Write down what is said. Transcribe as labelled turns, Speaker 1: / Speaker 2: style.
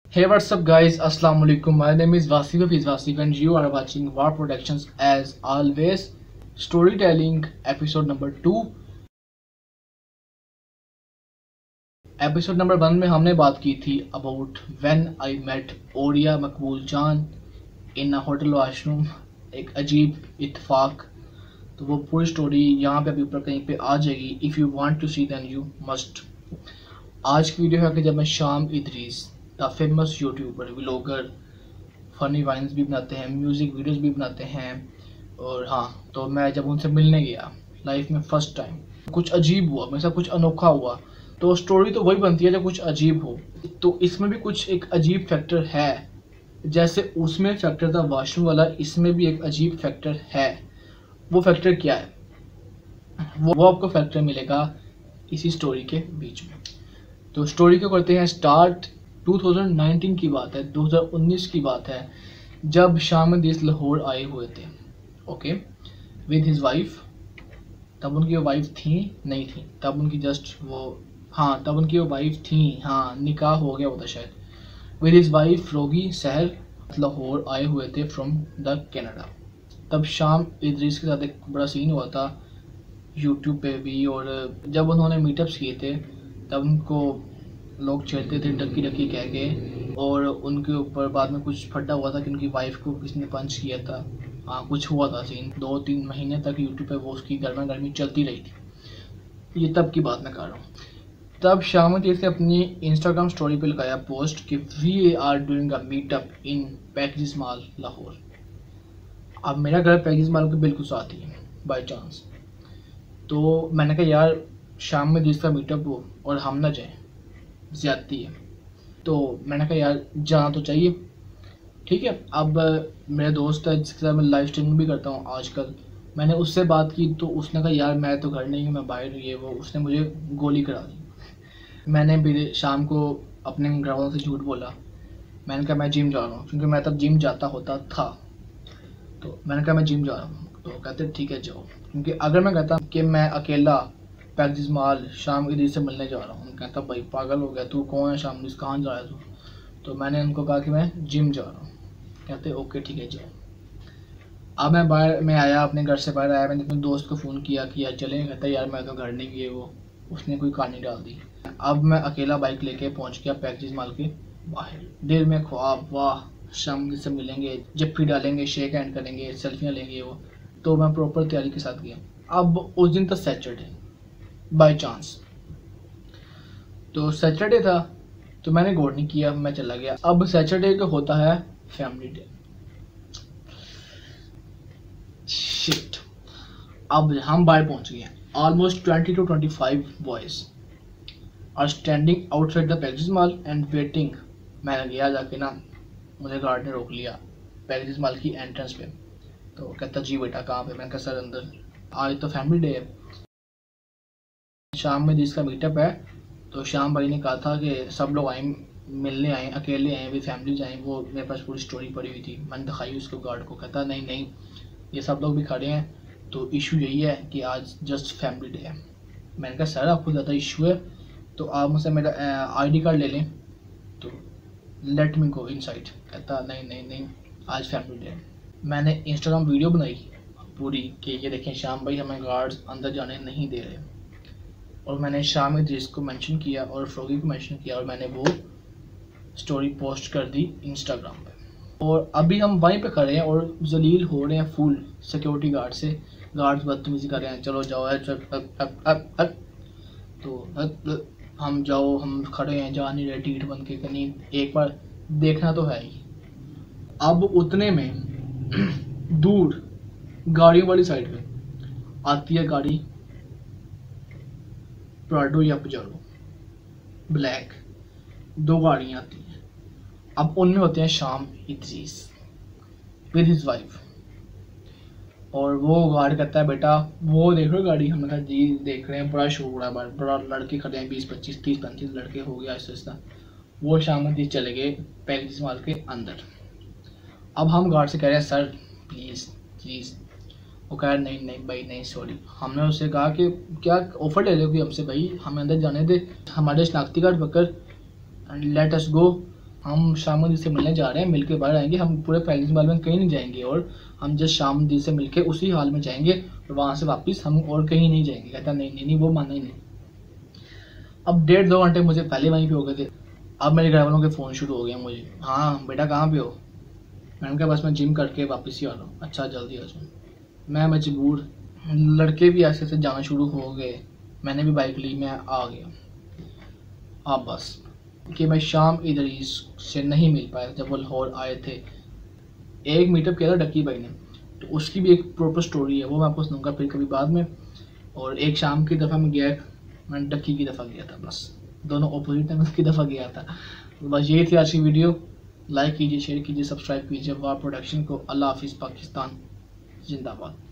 Speaker 1: Hey, what's up, guys? Assalamu alaikum. My name is Wasif of Wasif, and you are watching War Productions as always. Storytelling episode number 2. Episode number 1 में हमने बात की थी about when I met Orya Maqbool Jan in a hotel washroom, एक अजीब इत्तेफाक। तो वो पूरी स्टोरी यहाँ पे अभी ऊपर कहीं पे आ जाएगी। If you want to see then you must. आज की वीडियो है कि जब मैं Shaam Idrees the famous YouTuber vlogger, funny vines भी बनाते हैं, म्यूज़िक वीडियोस भी बनाते हैं, और हाँ, तो मैं जब उनसे मिलने गया लाइफ में फ़र्स्ट टाइम, कुछ अजीब हुआ, मेरे साथ कुछ अनोखा हुआ। तो स्टोरी तो वही बनती है जब कुछ अजीब हो। तो इसमें भी कुछ एक अजीब फैक्टर है, जैसे उसमें फैक्टर था वॉशरूम वाला, इसमें भी एक अजीब फैक्टर है। वो फैक्टर क्या है, वो आपको फैक्टर मिलेगा इसी स्टोरी के बीच में। तो स्टोरी को करते हैं स्टार्ट। 2019 की बात है, 2019 की बात है, जब शाम इदरीस लाहौर आए हुए थे, ओके, विद हिज वाइफ। तब उनकी वो वाइफ थी नहीं थी, तब उनकी जस्ट वो, हाँ, तब उनकी वो वाइफ थी, हाँ, निकाह हो गया होता शायद। विद हिज वाइफ रोगी सहर लाहौर आए हुए थे फ्रॉम द कनाडा। तब शाम इदरीस के साथ एक बड़ा सीन हुआ था यूट्यूब पे भी, और जब उन्होंने मीटअप्स किए थे तब उनको लोग छेड़ते थे डक्की डक्की कह के, और उनके ऊपर बाद में कुछ फटा हुआ था कि उनकी वाइफ को किसने पंच किया था। हाँ, कुछ हुआ था सीन। 2-3 महीने तक यूट्यूब पे वो उसकी गर्मा गर्मी चलती रही थी। ये तब की बात मैं कर रहा हूँ। तब शाम इदरीस ने अपनी इंस्टाग्राम स्टोरी पे लगाया पोस्ट कि we are doing a meetup in Package mall Lahore. अब मेरा घर पैकेज मॉल के बिल्कुल साथ ही है बाई चांस। तो मैंने कहा यार, शाम में इदरीस का मीटअप हो और हम ना जाएं, ज़्यादती है। तो मैंने कहा यार, जाना तो चाहिए, ठीक है। अब मेरा दोस्त है जिसके साथ मैं लाइव स्ट्रीमिंग भी करता हूँ आजकल, मैंने उससे बात की तो उसने कहा यार मैं तो घर नहीं हूँ, मैं बाहर हूँ, ये वो। उसने मुझे गोली करा दी। मैंने भी शाम को अपने घर वालों से झूठ बोला। मैंने कहा मैं जिम जा रहा हूँ, क्योंकि मैं तब जिम जाता होता था। तो मैंने कहा मैं जिम जा रहा हूँ, तो कहते ठीक है जाओ। क्योंकि अगर मैं कहता कि मैं अकेला पैकेज मॉल शाम इदरीस से मिलने जा रहा हूँ, कहता भाई पागल हो गया तू, कौन है शाम इदरीस, कहाँ जा रहा है तू। तो मैंने उनको कहा कि मैं जिम जा रहा हूँ। कहते ओके ठीक है जाओ। अब मैं बाहर में आया, अपने घर से बाहर आया, मैंने अपने दोस्त को फ़ोन किया कि यार चले। कहता यार मैं तो घर नहीं गए, वो उसने कोई कहानी डाल दी। अब मैं अकेला बाइक लेके पहुँच गया पैकेज मॉल के बाहर। दिल में ख्वाब, वाह शाम इदरीस से मिलेंगे, जप्फी डालेंगे, शेक हैंड करेंगे, सेल्फियाँ लेंगे वो। तो मैं प्रॉपर तैयारी के साथ गया। अब उस दिन था सैटरडे बाई चांस, तो सैटरडे था, तो मैंने गौर नहीं किया, मैं चला गया। अब सैटरडे को होता है फैमिली डे। शिट, अब हम बाहर पहुंच गए। Almost 20 to 25 boys are standing outside the Package mall and waiting. मैं गया जाके ना, मुझे गार्ड ने रोक लिया पैकेज मॉल की एंट्रेंस पे। तो कहता जी बेटा कहाँ पे। मैंने कहा सर अंदर, आज तो फैमिली डे है, शाम में जिसका मीटअप है। तो श्याम भाई ने कहा था कि सब लोग आए, मिलने आए, अकेले आए, भी फैमिलीज आए। वो मेरे पास पूरी स्टोरी पड़ी हुई थी, मैंने दिखाई उसको गार्ड को। कहता नहीं नहीं, ये सब लोग भी खड़े हैं, तो इशू यही है कि आज जस्ट फैमिली डे है। मैंने कहा सर आपको ज़्यादा इशू है तो आप मुझसे मेरा ID कार्ड ले लें, तो लेट मी गो इनसाइड। कहता नहीं नहीं नहीं, आज फैमिली डे है। मैंने इंस्टाग्राम वीडियो बनाई पूरी कि ये देखें श्याम भाई हमें गार्ड्स अंदर जाने नहीं दे रहे, और मैंने शाम इदरीस को मेंशन किया और फ्रॉगी को मेंशन किया, और मैंने वो स्टोरी पोस्ट कर दी इंस्टाग्राम पे। और अभी हम वहीं पे खड़े हैं और जलील हो रहे हैं फुल सिक्योरिटी गार्ड से। गार्ड्स बदतमीजी कर रहे हैं, चलो जाओ तो हम जाओ, हम खड़े हैं, जा नहीं रहे, टीठ बन के, कहीं एक बार देखना तो है ही। अब उतने में दूर गाड़ियों वाली साइड पे आती है गाड़ी, प्राडो या पजारो, ब्लैक, 2 गाड़ियाँ आती हैं। अब उनमें होते हैं शाम इदरीस विद हिज वाइफ, और वो गार्ड कहता है बेटा वो देख रहे हो गाड़ी। हमने कहा जी देख रहे हैं, बड़ा शोर है, बड़ा लड़के खड़े हैं, 20-25 30-35 लड़के हो गया ऐसा ऐसा। वो शाम इदरीस चले गए पैकेज मॉल के अंदर। अब हम गार्ड से कह रहे हैं सर प्लीज़ प्लीज़। वो कह रहा नहीं नहीं भाई नहीं सॉरी। हमने उससे कहा कि क्या ऑफर ले लो कि हमसे, भाई हमें अंदर जाने दे, हमारे शनाख्ती कार्ड पकड़, लेट अस गो। हम शाम दी से मिलने जा रहे हैं, मिलके बाहर आएंगे, हम पूरे पैलेस बाल में कहीं नहीं जाएंगे और हम जस्ट शाम दी से मिलके उसी हाल में जाएंगे और वहाँ से वापस हम और कहीं नहीं जाएंगे। कहता नहीं नहीं नहीं, वो मानना ही नहीं। अब 1.5-2 घंटे मुझे पहले वहीं पे हो गए थे। अब मेरे घर वालों के फ़ोन शुरू हो गए मुझे, हाँ बेटा कहाँ पे हो? मैंने कहा बस मैं जिम करके वापस ही आ रहा हूँ। अच्छा जल्दी आ जाओ। मैं मजबूर, लड़के भी ऐसे ऐसे जाना शुरू हो गए, मैंने भी बाइक ली, मैं आ गया। अब बस कि मैं शाम इधर ही से नहीं मिल पाया जब वो लाहौर आए थे। एक मीटअप किया था डक्की भाई ने, तो उसकी भी एक प्रॉपर स्टोरी है, वो मैं आपको सुनाऊंगा फिर कभी बाद में। और एक शाम की दफ़ा मैं गया, मैं डक्की की दफ़ा गया था, बस दोनों अपोजिट में की दफ़ा गया था। तो बस यही थी आज की वीडियो। लाइक कीजिए, शेयर कीजिए, सब्सक्राइब कीजिए वार प्रोडक्शन को। अल्लाह हाफिज़, पाकिस्तान जिंदाबाद।